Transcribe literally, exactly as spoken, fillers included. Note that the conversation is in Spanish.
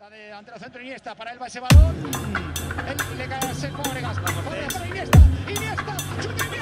De ante el centro Iniesta, para él va ese balón. Él le cae a Fábregas. Fábregas para Iniesta. Iniesta.